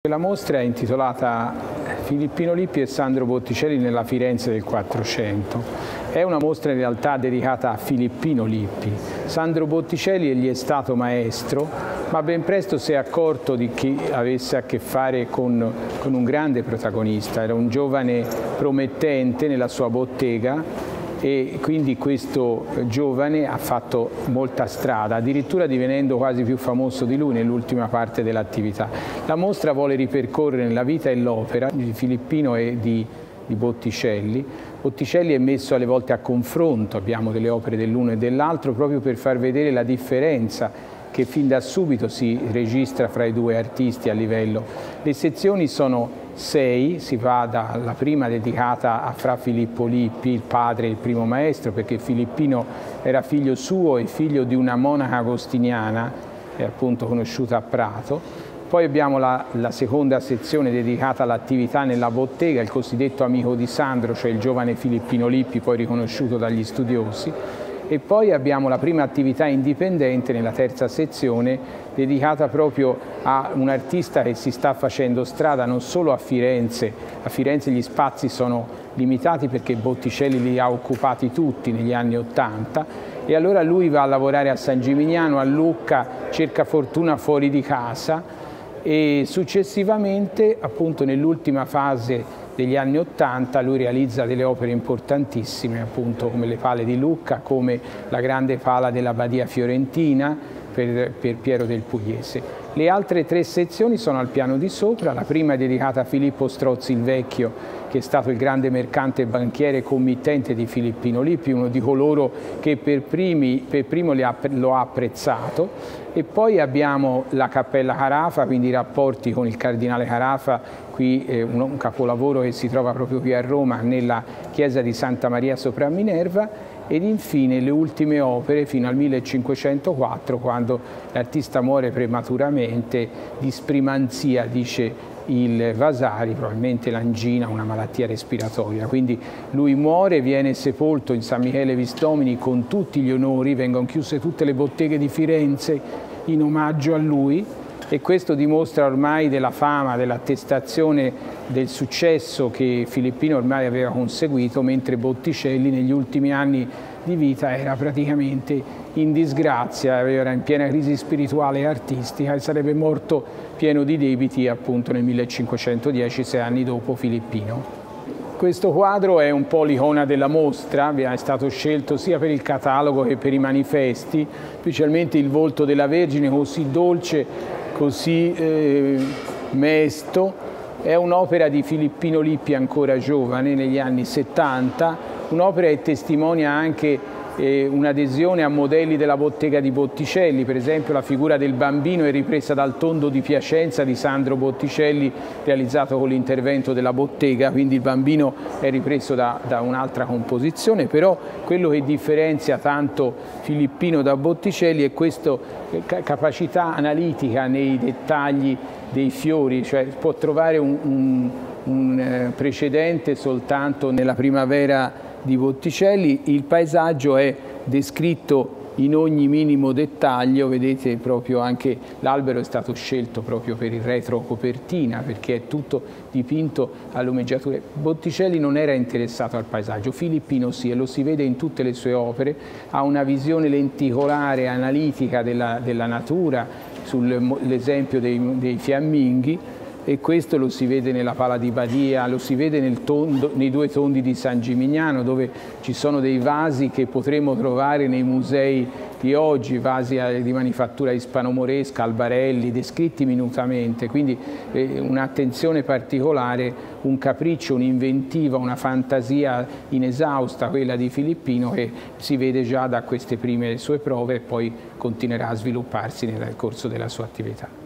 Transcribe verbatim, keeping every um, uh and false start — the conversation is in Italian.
La mostra è intitolata Filippino Lippi e Sandro Botticelli nella Firenze del Quattrocento. È una mostra in realtà dedicata a Filippino Lippi. Sandro Botticelli egli è stato maestro, ma ben presto si è accorto di chi avesse a che fare con, con un grande protagonista. Era un giovane promettente nella sua bottega e quindi questo giovane ha fatto molta strada, addirittura divenendo quasi più famoso di lui nell'ultima parte dell'attività. La mostra vuole ripercorrere la vita e l'opera di Filippino e di, di Botticelli. Botticelli è messo alle volte a confronto, abbiamo delle opere dell'uno e dell'altro, proprio per far vedere la differenza che fin da subito si registra fra i due artisti a livello. Le sezioni sono sei, si va dalla prima dedicata a Fra Filippo Lippi, il padre e il primo maestro, perché Filippino era figlio suo e figlio di una monaca agostiniana, è appunto conosciuta a Prato. Poi abbiamo la, la seconda sezione dedicata all'attività nella bottega, il cosiddetto amico di Sandro, cioè il giovane Filippino Lippi, poi riconosciuto dagli studiosi. E poi abbiamo la prima attività indipendente nella terza sezione dedicata proprio a un artista che si sta facendo strada non solo a Firenze. A Firenze gli spazi sono limitati perché Botticelli li ha occupati tutti negli anni Ottanta e allora lui va a lavorare a San Gimignano, a Lucca, cerca fortuna fuori di casa e successivamente, appunto nell'ultima fase degli anni Ottanta, lui realizza delle opere importantissime, appunto come le pale di Lucca, come la grande pala della Badia Fiorentina per, per Piero del Pugliese. Le altre tre sezioni sono al piano di sopra, la prima è dedicata a Filippo Strozzi il Vecchio, che è stato il grande mercante, banchiere e committente di Filippino Lippi, uno di coloro che per, primi, per primo ha, lo ha apprezzato. E poi abbiamo la Cappella Carafa, quindi i rapporti con il cardinale Carafa, qui eh, un, un capolavoro che si trova proprio qui a Roma, nella chiesa di Santa Maria sopra Minerva, ed infine le ultime opere fino al millecinquecentoquattro, quando l'artista muore prematuramente di sprimanzia, dice il Vasari, probabilmente l'angina, una malattia respiratoria. Quindi lui muore, viene sepolto in San Michele Visdomini con tutti gli onori, vengono chiuse tutte le botteghe di Firenze in omaggio a lui, e questo dimostra ormai della fama, dell'attestazione del successo che Filippino ormai aveva conseguito, mentre Botticelli negli ultimi anni di vita era praticamente in disgrazia, era in piena crisi spirituale e artistica e sarebbe morto pieno di debiti appunto nel millecinquecentodieci, sei anni dopo Filippino. Questo quadro è un po' l'icona della mostra, è stato scelto sia per il catalogo che per i manifesti, specialmente il volto della Vergine così dolce, così eh, mesto. È un'opera di Filippino Lippi ancora giovane, negli anni settanta, un'opera che testimonia anche eh, un'adesione a modelli della bottega di Botticelli. Per esempio la figura del bambino è ripresa dal Tondo di Piacenza di Sandro Botticelli, realizzato con l'intervento della bottega, quindi il bambino è ripreso da, da un'altra composizione, però quello che differenzia tanto Filippino da Botticelli è questa capacità analitica nei dettagli dei fiori, cioè può trovare un, un, un precedente soltanto nella Primavera di Botticelli. Il paesaggio è descritto in ogni minimo dettaglio, vedete proprio anche l'albero è stato scelto proprio per il retro copertina perché è tutto dipinto a lumeggiature. Botticelli non era interessato al paesaggio, Filippino sì, e lo si vede in tutte le sue opere, ha una visione lenticolare, analitica della, della natura, sull'esempio dei, dei fiamminghi, e questo lo si vede nella pala di Badia, lo si vede nel tondo, nei due tondi di San Gimignano, dove ci sono dei vasi che potremo trovare nei musei di oggi, vasi di manifattura ispano-moresca, albarelli, descritti minutamente, quindi eh, un'attenzione particolare, un capriccio, un'inventiva, una fantasia inesausta, quella di Filippino, che si vede già da queste prime sue prove e poi continuerà a svilupparsi nel corso della sua attività.